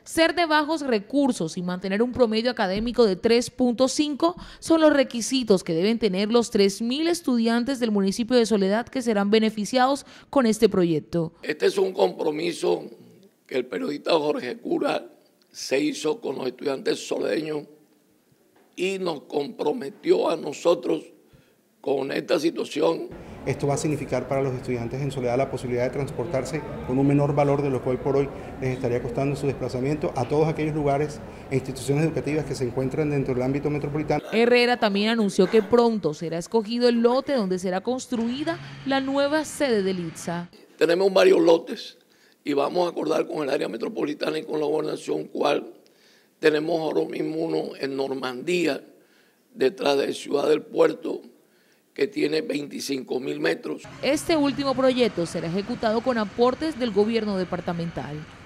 Ser de bajos recursos y mantener un promedio académico de 3.5 son los requisitos que deben tener los 3.000 estudiantes del municipio de Soledad que serán beneficiados con este proyecto. Este es un compromiso que el periodista Jorge Cura se hizo con los estudiantes soledeños y nos comprometió a nosotros con esta situación. Esto va a significar para los estudiantes en Soledad la posibilidad de transportarse con un menor valor de lo que hoy por hoy les estaría costando su desplazamiento a todos aquellos lugares e instituciones educativas que se encuentran dentro del ámbito metropolitano. Herrera también anunció que pronto será escogido el lote donde será construida la nueva sede del ITSA. Tenemos varios lotes y vamos a acordar con el área metropolitana y con la gobernación cuál. Tenemos ahora mismo uno en Normandía, detrás de Ciudad del Puerto, que tiene 25.000 metros. Este último proyecto será ejecutado con aportes del gobierno departamental.